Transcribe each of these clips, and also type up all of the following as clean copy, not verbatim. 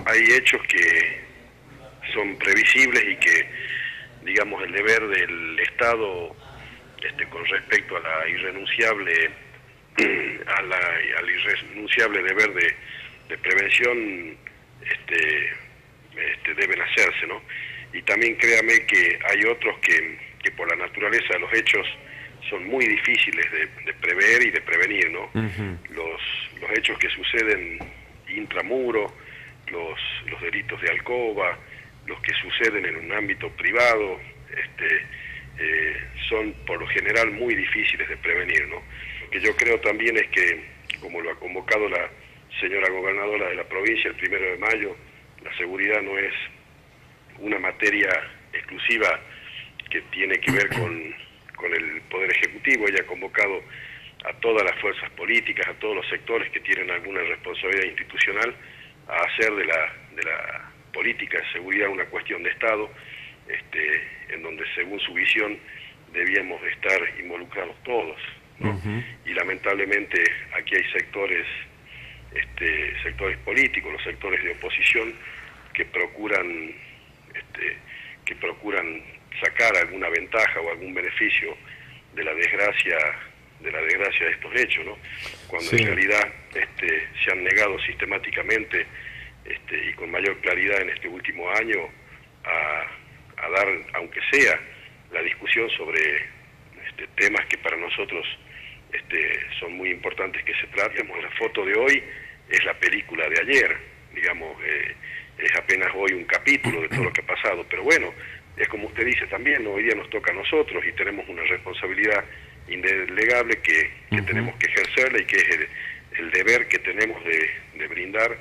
hay hechos que son previsibles y que, digamos, el deber del Estado con respecto a la irrenunciable al irrenunciable deber de prevención deben hacerse, ¿no? Y también créame que hay otros que por la naturaleza de los hechos son muy difíciles de prever y de prevenir, ¿no? Los hechos que suceden intramuro, los delitos de alcoba, los que suceden en un ámbito privado, son por lo general muy difíciles de prevenir, ¿no? Lo que yo creo también es que, como lo ha convocado la señora gobernadora de la provincia el 1 de mayo, la seguridad no es una materia exclusiva que tiene que ver con el Poder Ejecutivo. Ella ha convocado a todas las fuerzas políticas, a todos los sectores que tienen alguna responsabilidad institucional, a hacer de la política de seguridad una cuestión de Estado, en donde según su visión debíamos estar involucrados todos, ¿no? Y lamentablemente aquí hay sectores políticos, los sectores de oposición que procuran sacar alguna ventaja o algún beneficio de la desgracia de estos hechos, ¿no? Cuando en realidad se han negado sistemáticamente y con mayor claridad en este último año a dar, aunque sea, la discusión sobre temas que para nosotros son muy importantes que se traten. La foto de hoy es la película de ayer, digamos, es apenas hoy un capítulo de todo lo que ha pasado, pero bueno, es como usted dice también, ¿no? Hoy día nos toca a nosotros y tenemos una responsabilidad indelegable que tenemos que ejercerla y que es el deber que tenemos de brindar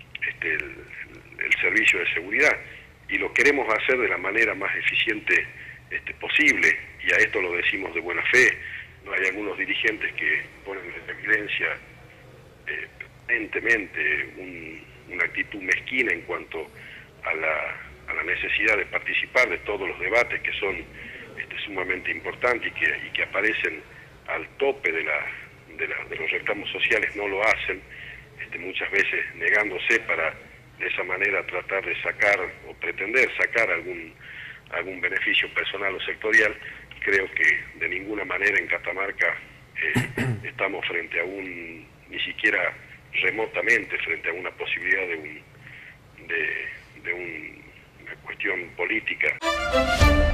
el servicio de seguridad, y lo queremos hacer de la manera más eficiente posible, y a esto lo decimos de buena fe. No hay algunos dirigentes que ponen en evidencia permanentemente una actitud mezquina en cuanto a la necesidad de participar de todos los debates que son sumamente importantes y que aparecen al tope de los reclamos sociales. No lo hacen, muchas veces negándose para de esa manera tratar de sacar o pretender sacar algún beneficio personal o sectorial. Creo que de ninguna manera en Catamarca estamos frente a ni siquiera remotamente frente a una posibilidad de una cuestión política.